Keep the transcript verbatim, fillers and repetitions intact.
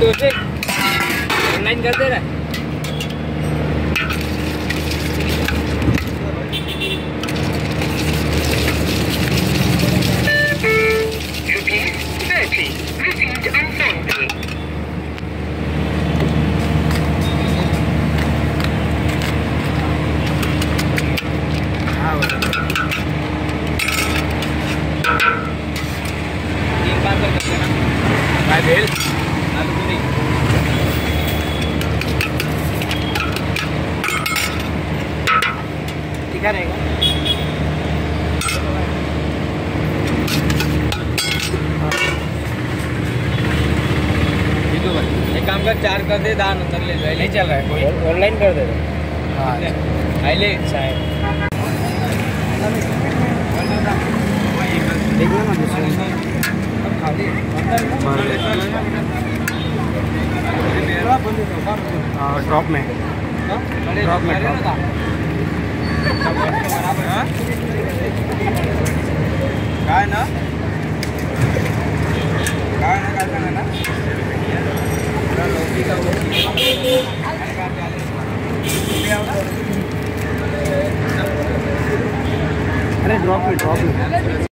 से ऑनलाइन कर दे रहा है। भेल आलू पूरी तीखा रहेगा। ये तो भाई एक काम कर, चार कर दे, दान अंदर ले ले। नहीं चल रहा है कोई, ऑनलाइन कर दे। हाँ ले चाय देखना ना दूसरे खाली ड्रॉप में ड्रॉप में ड्रॉप काय ना काय ना काय ना लौकी का अरे ड्रॉप में ड्रॉप में